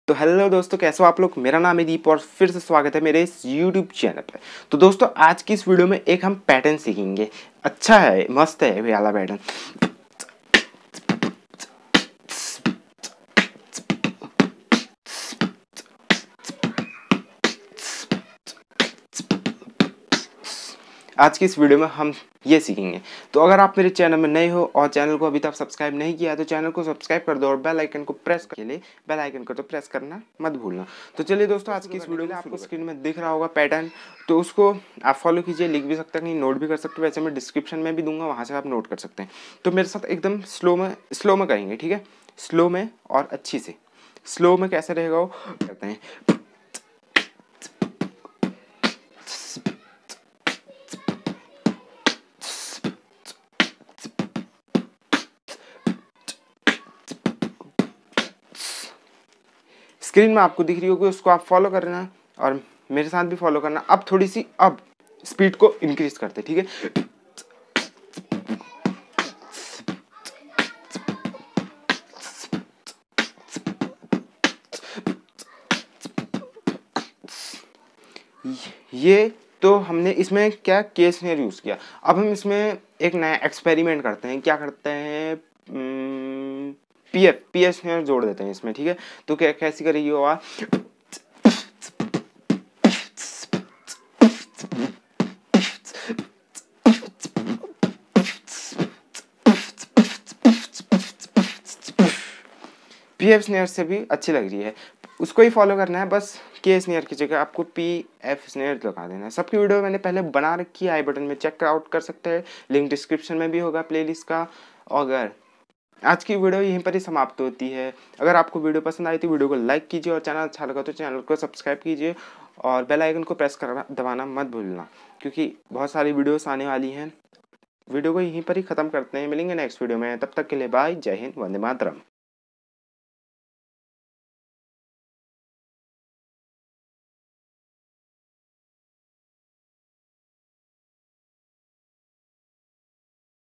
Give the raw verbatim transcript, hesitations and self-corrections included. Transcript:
तो हेलो दोस्तों, कैसे हो आप लोग। मेरा नाम है दीप और फिर से स्वागत है मेरे इस यूट्यूब चैनल पे। तो दोस्तों आज की इस वीडियो में एक हम पैटर्न सीखेंगे। अच्छा है, मस्त है ये वाला पैटर्न। आज की इस वीडियो में हम ये सीखेंगे। तो अगर आप मेरे चैनल में नए हो और चैनल को अभी तक सब्सक्राइब नहीं किया है तो चैनल को सब्सक्राइब कर दो और बेल आइकन को प्रेस के लिए बेल आइकन को तो प्रेस करना मत भूलना। तो चलिए दोस्तों, आज की इस वीडियो में आपको स्क्रीन में दिख रहा होगा पैटर्न, तो उसको आप फॉलो कीजिए। लिख भी सकते हैं, कहीं नोट भी कर सकते हो, वैसे मैं डिस्क्रिप्शन में भी दूंगा, वहाँ से आप नोट कर सकते हैं। तो मेरे साथ एकदम स्लो में स्लो में करेंगे, ठीक है। स्लो में और अच्छी से। स्लो में कैसे रहेगा वो करते हैं। स्क्रीन में आपको दिख रही होगी, उसको आप फॉलो करना है और मेरे साथ भी फॉलो करना। अब थोड़ी सी अब स्पीड को इंक्रीज करते, ठीक है। ये तो हमने इसमें क्या के स्नेयर यूज किया। अब हम इसमें एक नया एक्सपेरिमेंट करते हैं। क्या करते हैं, पी एफ पी एफ स्नेयर जोड़ देते हैं इसमें, ठीक है। तो क्या कैसी करेगी वो आवाज। पी एफ स्नेयर से भी अच्छी लग रही है, उसको ही फॉलो करना है। बस के स्नेयर की जगह आपको पी एफ स्नेयर लगा देना है। सबकी वीडियो मैंने पहले बना रखी है, आई बटन में चेक आउट कर सकते हैं, लिंक डिस्क्रिप्शन में भी होगा प्लेलिस्ट का। अगर आज की वीडियो यहीं पर ही समाप्त होती है। अगर आपको वीडियो पसंद आई तो वीडियो को लाइक कीजिए और चैनल अच्छा लगा तो चैनल को सब्सक्राइब कीजिए और बेल आइकन को प्रेस करना दबाना मत भूलना, क्योंकि बहुत सारी वीडियोस आने वाली हैं। वीडियो को यहीं पर ही ख़त्म करते हैं, मिलेंगे नेक्स्ट वीडियो में। तब तक के लिए बाय, जय हिंद, वंदे मातरम।